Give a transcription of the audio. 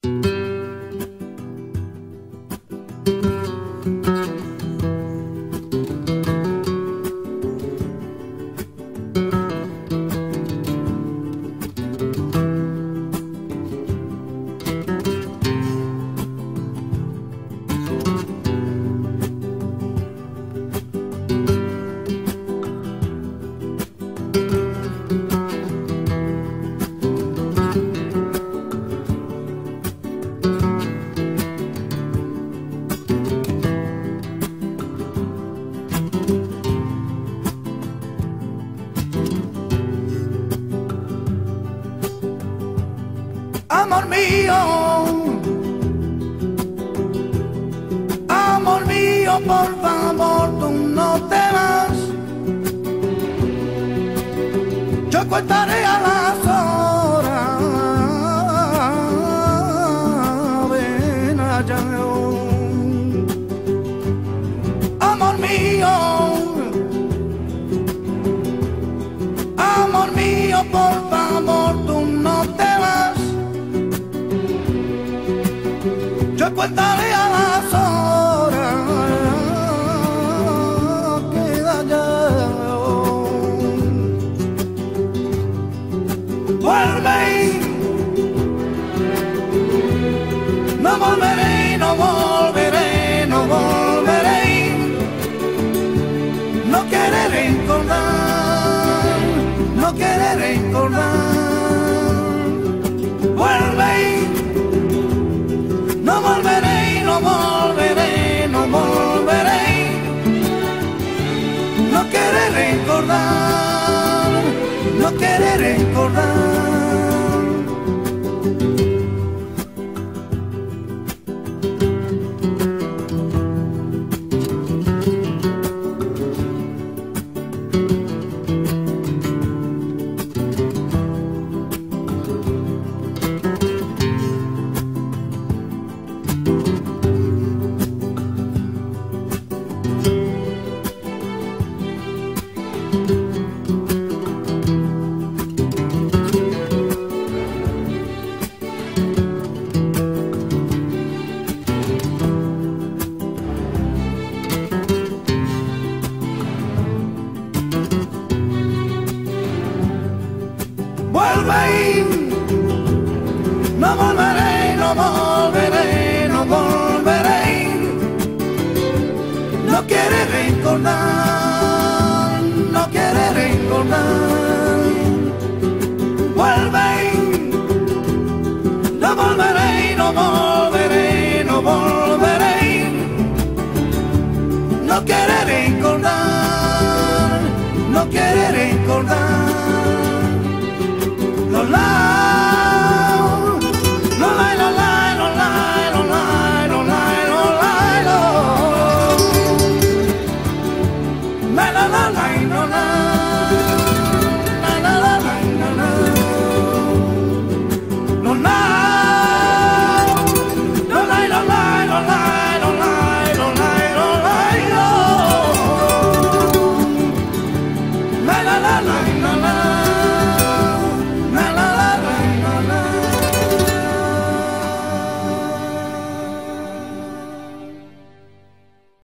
Amor mío, por favor, tú no te vas. Yo contaré a las horas, ven allá. Amor mío, por favor, tú no te vas. Yo contaré a las horas, queda ya. Vuelve, no volveré, no volveré, no volveré. No quiere recordar, no quiere recordar. Vuelve, no volveré, no volveré, no volveré. No quiere recordar, no quiere recordar. Vuelve, no volveré, no volveré, no volveré. No quiere recordar, no quiere recordar. Vuelve, no volveré, no volveré, no volveré. No quiere recordar, no quiere recordar. No,